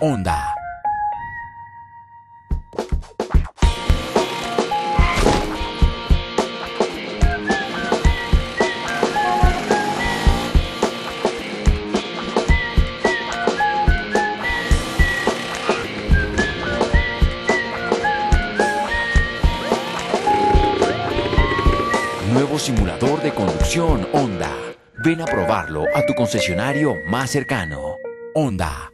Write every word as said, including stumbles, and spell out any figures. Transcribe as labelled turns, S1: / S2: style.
S1: Honda. Nuevo simulador de conducción Honda. Ven a probarlo a tu concesionario más cercano. Honda.